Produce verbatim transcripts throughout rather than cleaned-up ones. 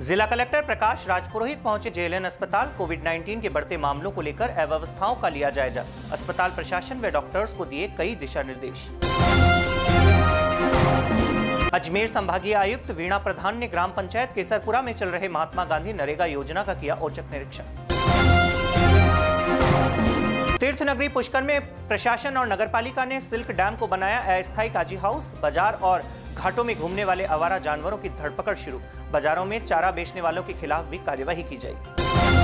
जिला कलेक्टर प्रकाश राजपुरोहित पहुंचे जेएलएन अस्पताल। कोविड उन्नीस के बढ़ते मामलों को लेकर अव्यवस्थाओं का लिया जायजा। अस्पताल प्रशासन व डॉक्टर्स को दिए कई दिशा निर्देश। अजमेर संभागीय आयुक्त वीणा प्रधान ने ग्राम पंचायत केसरपुरा में चल रहे महात्मा गांधी नरेगा योजना का किया औचक निरीक्षण। तीर्थ नगरी पुष्कर में प्रशासन और नगरपालिका ने सिल्क डैम को बनाया अस्थायी काजी हाउस। बाजार और घाटों में घूमने वाले आवारा जानवरों की धरपकड़ शुरू। बाजारों में चारा बेचने वालों के खिलाफ भी कार्यवाही की जाएगी।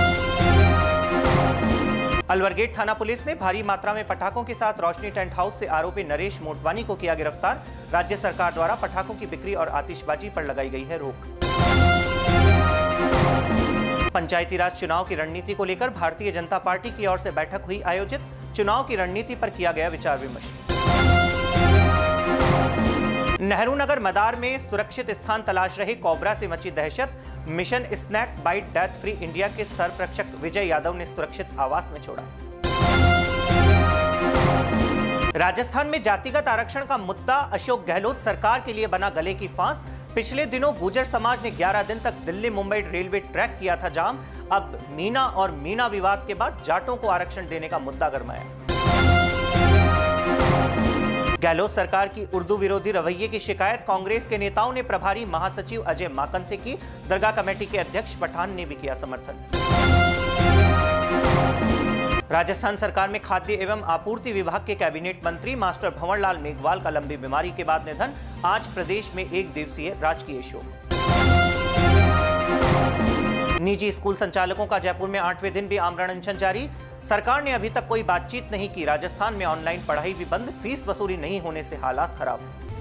अलवर गेट थाना पुलिस ने भारी मात्रा में पटाखों के साथ रोशनी टेंट हाउस से आरोपी नरेश मोटवानी को किया गिरफ्तार। राज्य सरकार द्वारा पटाखों की बिक्री और आतिशबाजी पर लगाई गई है रोक। पंचायती राज चुनाव की रणनीति को लेकर भारतीय जनता पार्टी की ओर से बैठक हुई आयोजित। चुनाव की रणनीति पर किया गया विचार विमर्श। नेहरू नगर मदार में सुरक्षित स्थान तलाश रहे कोबरा से मची दहशत। Mission snake bite death free India के सरप्रक्षक विजय यादव ने सुरक्षित आवास में छोड़ा। राजस्थान में जातिगत आरक्षण का मुद्दा अशोक गहलोत सरकार के लिए बना गले की फांस। पिछले दिनों गुर्जर समाज ने ग्यारह दिन तक दिल्ली मुंबई रेलवे ट्रैक किया था जाम। अब मीना और मीना विवाद के बाद जाटों को आरक्षण देने का मुद्दा गरमाया। गहलोत सरकार की उर्दू विरोधी रवैये की शिकायत कांग्रेस के नेताओं ने प्रभारी महासचिव अजय माकन से की। दरगाह कमेटी के अध्यक्ष पठान ने भी किया समर्थन। राजस्थान सरकार में खाद्य एवं आपूर्ति विभाग के कैबिनेट मंत्री मास्टर भंवरलाल मेघवाल का लंबी बीमारी के बाद निधन। आज प्रदेश में एक दिवसीय राजकीय शोक। निजी स्कूल संचालकों का जयपुर में आठवें दिन भी आमरण अनशन जारी। सरकार ने अभी तक कोई बातचीत नहीं की। राजस्थान में ऑनलाइन पढ़ाई भी बंद। फीस वसूली नहीं होने से हालात खराब।